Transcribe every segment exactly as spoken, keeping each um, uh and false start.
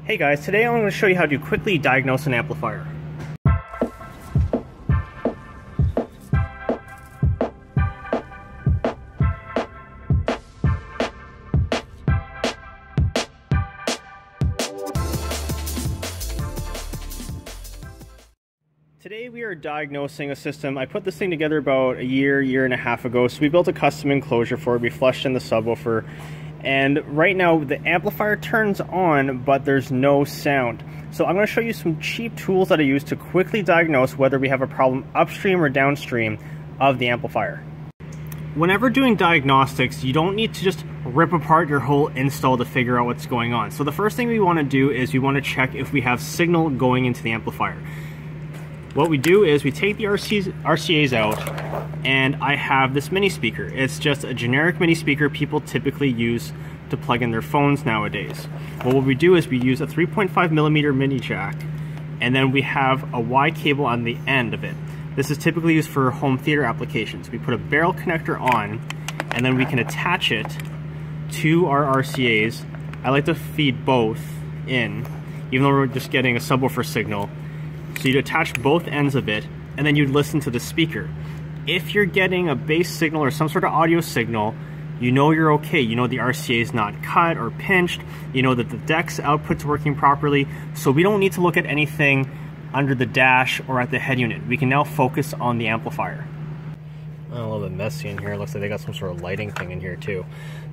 Hey guys, today I'm going to show you how to quickly diagnose an amplifier. Today we are diagnosing a system. I put this thing together about a year, year and a half ago. So we built a custom enclosure for it. We flushed in the subwoofer. And right now the amplifier turns on, but there's no sound. So I'm going to show you some cheap tools that I use to quickly diagnose whether we have a problem upstream or downstream of the amplifier. Whenever doing diagnostics, you don't need to just rip apart your whole install to figure out what's going on. So the first thing we want to do is we want to check if we have signal going into the amplifier. What we do is we take the R C As out, and I have this mini speaker. It's just a generic mini speaker people typically use to plug in their phones nowadays. Well, what we do is we use a three point five millimeter mini jack, and then we have a Y cable on the end of it. This is typically used for home theater applications. We put a barrel connector on, and then we can attach it to our R C As. I like to feed both in, even though we're just getting a subwoofer signal. So you'd attach both ends of it, and then you'd listen to the speaker. If you're getting a bass signal or some sort of audio signal, you know you're okay. You know the R C A is not cut or pinched. You know that the deck's output's working properly. So we don't need to look at anything under the dash or at the head unit. We can now focus on the amplifier. Oh, a little bit messy in here. It looks like they got some sort of lighting thing in here too.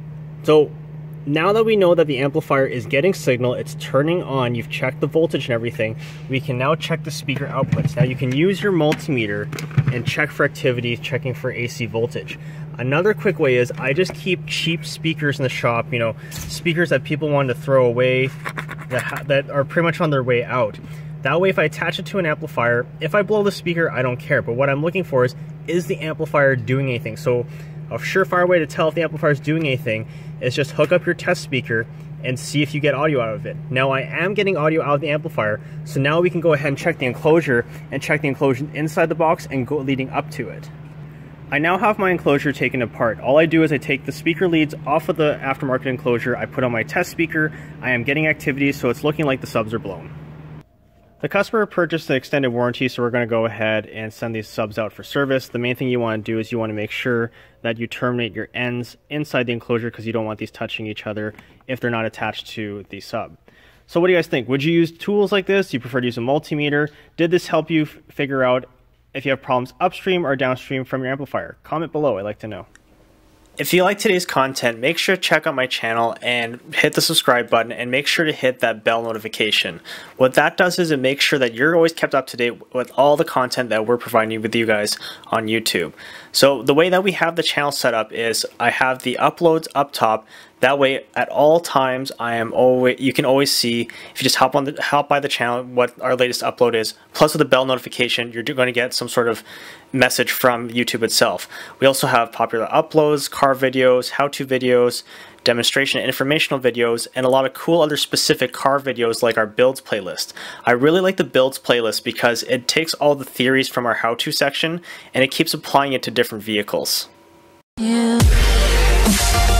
So now that we know that the amplifier is getting signal, it's turning on, you've checked the voltage and everything, we can now check the speaker outputs. Now you can use your multimeter and check for activity, checking for A C voltage. Another quick way is I just keep cheap speakers in the shop, you know, speakers that people want to throw away, that, that are pretty much on their way out. That way if I attach it to an amplifier, if I blow the speaker, I don't care. But what I'm looking for is, is the amplifier doing anything? So a surefire way to tell if the amplifier is doing anything is just hook up your test speaker and see if you get audio out of it. Now I am getting audio out of the amplifier, so now we can go ahead and check the enclosure and check the enclosure inside the box and go leading up to it. I now have my enclosure taken apart. All I do is I take the speaker leads off of the aftermarket enclosure, I put on my test speaker, I am getting activity, so it's looking like the subs are blown. The customer purchased the extended warranty, so we're going to go ahead and send these subs out for service. The main thing you want to do is you want to make sure that you terminate your ends inside the enclosure because you don't want these touching each other if they're not attached to the sub. So what do you guys think? Would you use tools like this? Do you prefer to use a multimeter? Did this help you figure out if you have problems upstream or downstream from your amplifier? Comment below, I'd like to know. If you like today's content, make sure to check out my channel and hit the subscribe button and make sure to hit that bell notification. What that does is it makes sure that you're always kept up to date with all the content that we're providing with you guys on YouTube. So the way that we have the channel set up is I have the uploads up top. That way, at all times, I am always. You can always see if you just hop on the hop by the channel what our latest upload is. Plus, with the bell notification, you're going to get some sort of message from YouTube itself. We also have popular uploads, car videos, how-to videos, demonstration and informational videos, and a lot of cool other specific car videos like our builds playlist. I really like the builds playlist because it takes all the theories from our how-to section and it keeps applying it to different vehicles. Yeah.